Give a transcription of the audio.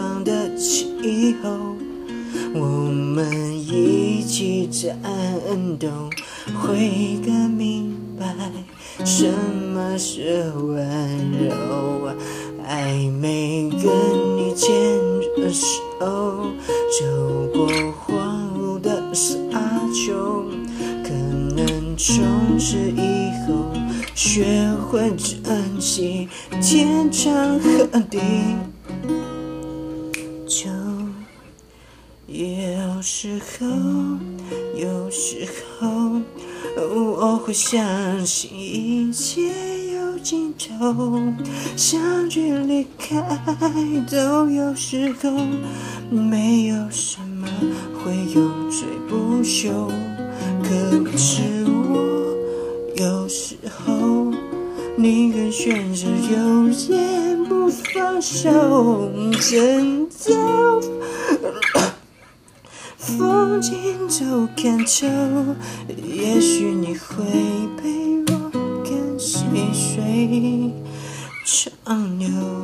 样的气候，我们一起战斗，会更明白什么是温柔。还没跟你牵着手，走过荒芜的沙丘，可能从此以后学会珍惜天长和地久。有时候我会相信一切有尽头，相聚离开都有时候，没有什么会永垂不朽。可是我有时候宁愿选择有点不放手，真的风景都看透，也许你会陪我看细水长流。